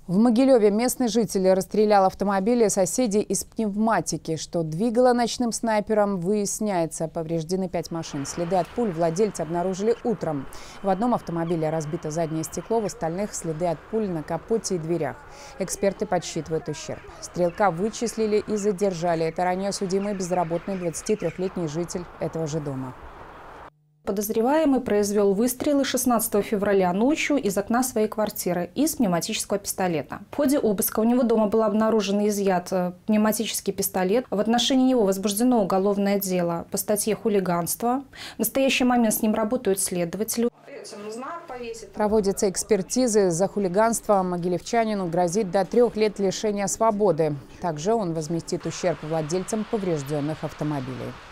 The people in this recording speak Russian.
В Могилеве местный житель расстрелял автомобили соседей из пневматики. Что двигало ночным снайпером, выясняется. Повреждены 5 машин. Следы от пуль владельцы обнаружили утром. В одном автомобиле разбито заднее стекло, в остальных следы от пуль на капоте и дверях. Эксперты подсчитывают ущерб. Стрелка вычислили и задержали. Это ранее судимый безработный 23-летний житель этого же дома. Подозреваемый произвел выстрелы 16 февраля ночью из окна своей квартиры из пневматического пистолета. В ходе обыска у него дома был обнаружен и изъят пневматический пистолет. В отношении него возбуждено уголовное дело по статье «Хулиганство». В настоящий момент с ним работают следователи. Проводятся экспертизы. За хулиганство могилевчанину грозит до 3 лет лишения свободы. Также он возместит ущерб владельцам поврежденных автомобилей.